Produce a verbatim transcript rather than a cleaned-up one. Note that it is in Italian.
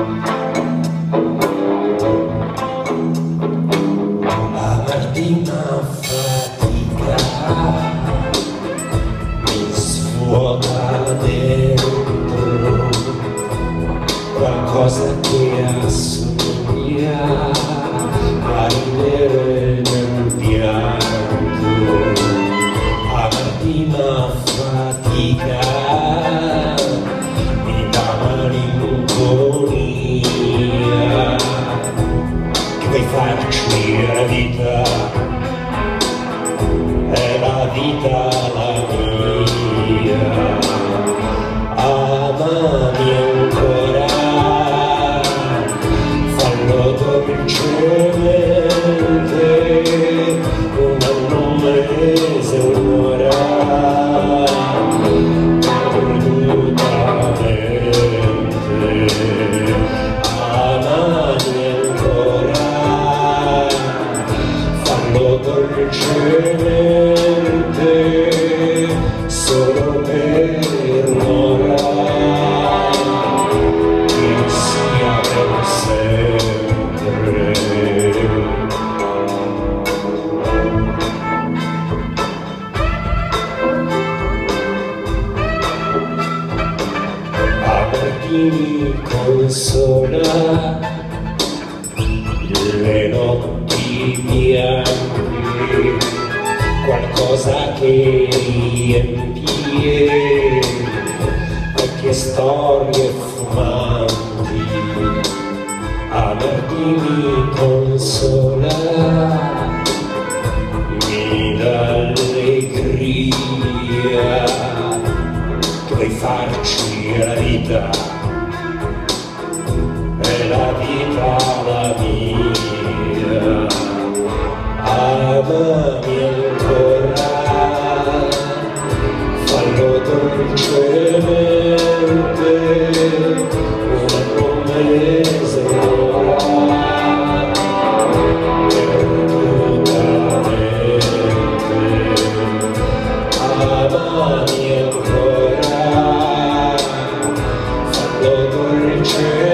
Amarti una fatica mi svuota dentro qualcosa che assomiglia a ridere nel pianto. Amarti una fatica mi dà malinconia, che vuoi farci la vita, è la vita la mia. Amami ancora, fallo dolcemente, un anno, un mese, un'ora, perdutamente. Amami ancora, fallo dolcemente, solo per un'ora, che sia per sempre. Amarti mi consola le notti bianche, qualcosa che riempie vecchie storie fumanti. Amarti mi consola, mi dà allegria, che vuoi farci la vita, è la vita la mia. Amami ancora, fallo dolcemente, un anno, un mese, un'ora, perdutamente. Amami ancora, fallo dolcemente,